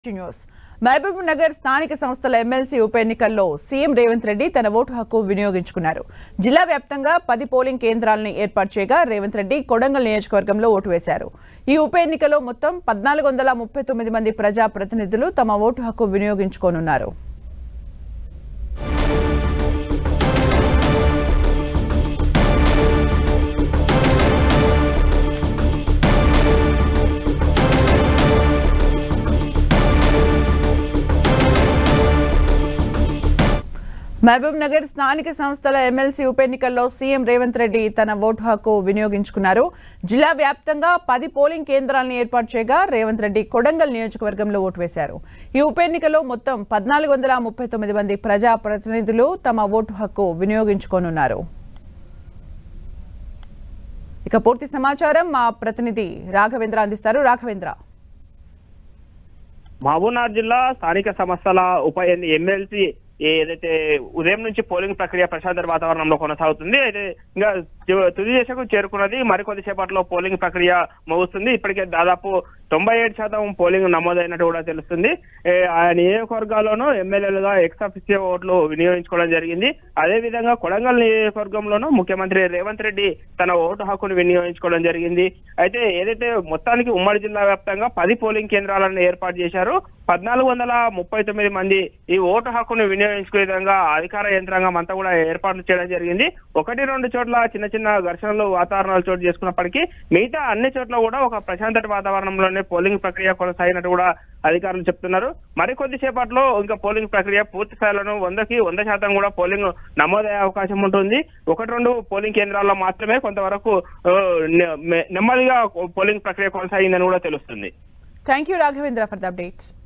News Mahabub Nagar స్థానిక సంస్థల MLC ఉప ఎన్నికల్లో సీఎం రేవంత్ రెడ్డి తన ఓటు హక్కు వినియోగించుకున్నారు. జిల్లా వ్యాప్తంగా 10 పోలింగ్ కేంద్రాలను ఏర్పాటు చేయగా రేవంత్ రెడ్డి కొడంగల్ నియోజకవర్గంలో ఓటు వేశారు. ఈ ఉప ఎన్నికలో మొత్తం 1439 మంది ప్రజా ప్రతినిధులు తమ ఓటు హక్కు వినియోగించుకోనున్నారు. మహబూబ్ నగర్ స్థానిక సంస్థల ఎమ్మెల్సీ ఉప ఎన్నికల్లో సీఎం రేవంత్ రెడ్డి తన ఓటు హక్కు వినియోగించుకున్నారు. జిల్లా వ్యాప్తంగా 10 పోలింగ్ కేంద్రాలను ఏర్పాటు చేయగా రేవంత్ రెడ్డి కొడంగల్ నియోజకవర్గంలో ఓటు వేశారు. ఈ ఉప ఎన్నికలో మొత్తం 1439 మంది ప్రజా ప్రతినిధులు తమ ఓటు హక్కు వినియోగించుకోనున్నారు. ఇక పూర్తి సమాచారం మా ప్రతినిధి రాఘవేంద్ర అందిస్తారు. రాఘవేంద్ర, మహబూబ్నగర్ జిల్లా స్థానిక సంస్థల ఉప ఎమ్మెల్సీ ఏదైతే ఉదయం నుంచి పోలింగ్ ప్రక్రియ ప్రశాంత వాతావరణంలో కొనసాగుతుంది. అయితే ఇంకా తుది దశకు చేరుకున్నది. మరికొద్ది సేపట్లో పోలింగ్ ప్రక్రియ ముగుస్తుంది. ఇప్పటికే దాదాపు 97% పోలింగ్ నమోదైనట్టు కూడా తెలుస్తుంది. ఆ నియోజకవర్గాల్లోనూ ఎమ్మెల్యేలుగా ఎక్స్ అఫిషియో ఓట్లు వినియోగించుకోవడం జరిగింది. అదే విధంగా కొడంగల్ నియోజకవర్గంలోనూ ముఖ్యమంత్రి రేవంత్ రెడ్డి తన ఓటు హక్కును వినియోగించుకోవడం జరిగింది. అయితే ఏదైతే మొత్తానికి ఉమ్మడి జిల్లా వ్యాప్తంగా 10 పోలింగ్ కేంద్రాలను ఏర్పాటు చేశారు. 1439 మంది ఈ ఓటు హక్కును వినియోగించుకునే విధంగా అధికార యంత్రాంగం అంతా కూడా ఏర్పాట్లు చేయడం జరిగింది. 1-2 చోట్ల చిన్న చిన్న ఘర్షణలు వాతావరణాలు చోటు చేసుకున్నప్పటికీ మిగతా అన్ని చోట్ల కూడా ఒక ప్రశాంత వాతావరణంలోనే పోలింగ్ ప్రక్రియ కొనసాగినట్టు కూడా అధికారులు చెప్తున్నారు. మరికొద్ది సేపట్లో ఇంకా పోలింగ్ ప్రక్రియ పూర్తి స్థాయిలో 100కి 100% కూడా పోలింగ్ నమోదయ్యే అవకాశం ఉంటుంది. 1-2 పోలింగ్ కేంద్రాల్లో మాత్రమే కొంతవరకు నెమ్మదిగా పోలింగ్ ప్రక్రియ కొనసాగిందని కూడా తెలుస్తుంది. Thank you Raghavendra for the updates.